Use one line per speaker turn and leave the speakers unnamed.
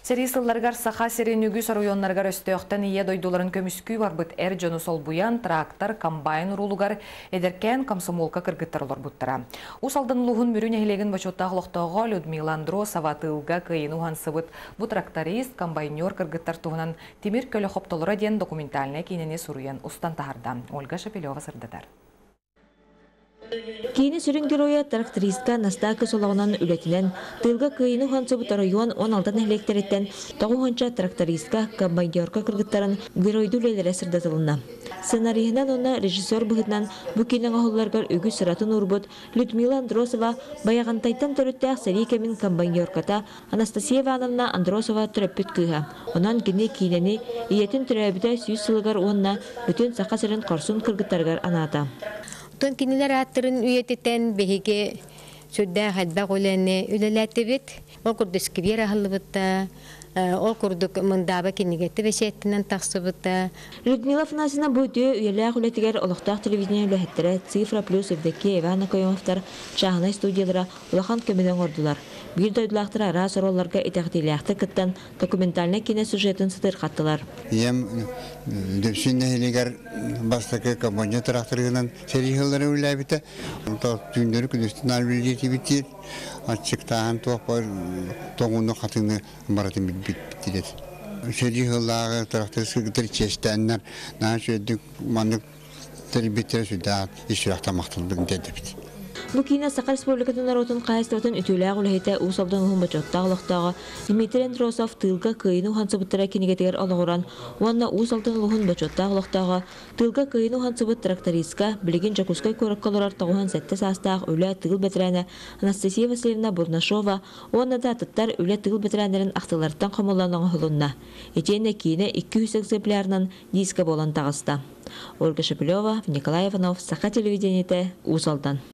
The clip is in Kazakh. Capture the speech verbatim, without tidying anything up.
Серисылларгар саха серенүгү сарыйоннаргар өстөктен ие дойдуларын көмүскүй барбыт эр жону солбуян, трактор, комбайн урулугар эдеркен комсомолка кыргыттар олар буттара. Усалдан лухун мүрүн эхилеген бачоттағы лоқтоға Людмила Андросова тылга кыйын ухансыбыт бу тракторист, комбайнер кыргыттар туғынан Тимир көлі хоптолыра ден документальная кинене суруян устан тахарда. Ольга Шапилева сырдатар.
Кийини сүрүн героя трактористка Настака солоғынан үлетінен тылга кыйыны хансыбыт район он алтын электереттен тоғы хонча трактористка комбайнерка кыргыттарын геройду лейлері сырдатылына. Сценарийынан оны режиссер бұғытынан бүкенің ағыларғар үгі сыратын урбут Людмила Андросова баяғантайттан төріттәқ сәрикемін комбайнерката Анастасия Ивановна Андросова түрөппіт кыға. Онан кені кейнені иетін түрәбіді сүйіз сылығар онына бүтін сақа сырын қорсын кыргыттарғар аната.
Тон кинилер аттырын үйететен беге сүрдә хәлбә голене үлеләтебет. Ол курдыс кибер ахылбытта, ол курдук мындабы кинигәте бешеттенен тахсыбытта.
Людмила Фанасина бүде үелә гөлетигәр олохтак телевидение үләһәттәре Цифра плюс Евдокия Ивана Коймовтар чагына студиялара улахан көмедән ордулар. Бир дойдулактар ара соролларга итәгътиләхте кыттан документальный кино сюжетін сытыр каттылар.
Ем дөпсүннәһилегәр бастакы комбайнер тракторынан сериялары үләбите. Та түндәр күнестен албилҗи битер. Ачыктан топар тоңуны хатыны баратын бит. Сериялары тракторсы гитер чештәннәр, нәшәдик маны тербитер сүдә ишрахта мактылдын дедибит.
Букина Саха Республикатын наротын қайыстыратын үтіләғ үләйті ұсалдан ұғын бачоттағы лықтағы Дмитрий Андросов тылға кыйыну хансыбыттыра кенегетегер алығыран, уанна ұсалдан ұғын бачоттағы лықтағы тылға кыйыну хансыбыт трактористка білеген жакускай көріккалырар тағуған сәтті састағы үлә тығыл бәтірәні Анастасия Васильевна Бурнашова, уанна да аттыттар үлә тығыл бәтірәнерін ақтыларттан қамыланың ұғылынна. Етейіне кейіне екі жүз экземплярынан диска болан тағыста. Ольга Шапилева, Николай Иванов, Саха телевидениеті, Усалдан.